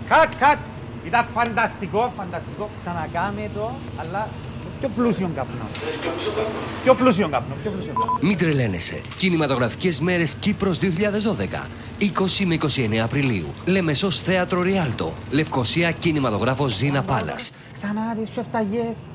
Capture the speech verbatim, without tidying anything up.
Κατ, κατ. Ήταν φανταστικό, φανταστικό. Ξανακάμε το, αλλά πιο πλούσιο καπνό. Πιο πλούσιο καπνό, πιο πλούσιο καπνό. Μην τρελαίνεσαι. Κινηματογραφικές μέρες Κύπρος δύο χιλιάδες δώδεκα. είκοσι με είκοσι εννέα Απριλίου. Λεμεσός θέατρο Ριάλτο. Λευκοσία κινηματογράφος Zena Palace. Ξανά τις σεφταγιές.